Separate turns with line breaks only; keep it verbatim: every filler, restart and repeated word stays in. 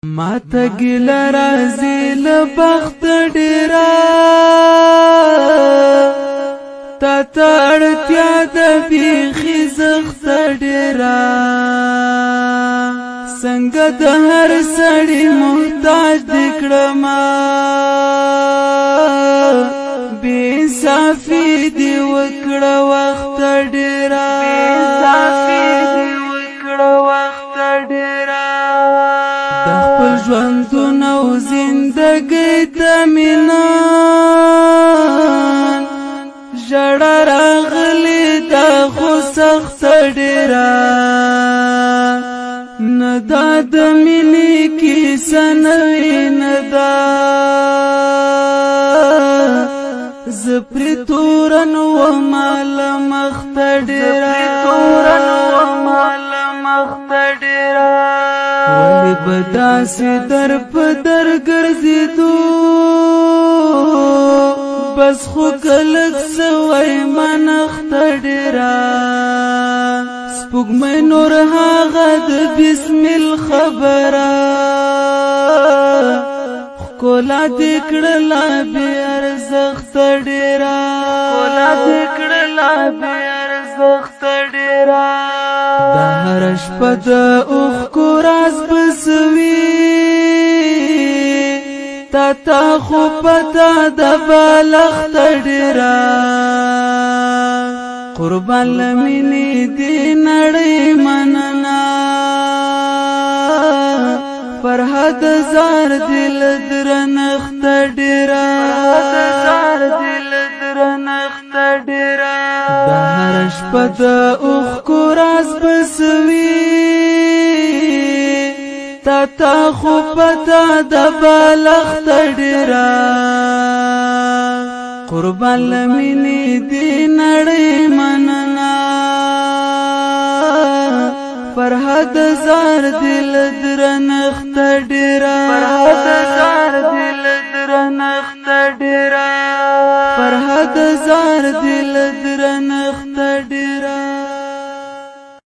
ما ته ګیله راځي له بخت ډېره تا ته اړتیا ده بیخي زښت ډېره څنګه د هر سړي محتاج دې کړمه بې انصافي دې وکړه وخت ډېره د خپل ژوندون او زندګۍ ته مینه ژړا راغلې ده خو سخته ډېره نه دا د مینې کیسه نوې نه ده زه پرې تورن ومه له مخته ډېره ولې به داسې در په در ګرځېدو بس خو که لږ څه ویمه نخته ډېره سپوږمۍ نور هغه د بسمل خبره ښکلا دې کړله بې ارزښته ډېره دا هره شپه د اوښکو راز به څه وي تا ته خو پته ده بالښته ډېره قربان له مینې دې نړۍ مننه فرهاد زار دې له درنښته ډېره دا هره شپه د اوښکو راز به څه وي تا ته خو پته ده بالښته ډېره قربان له مینې دې نړۍ مننه فرهاد زار دې له درنښته ډېره فرهاد زار دې له درنښته ډېره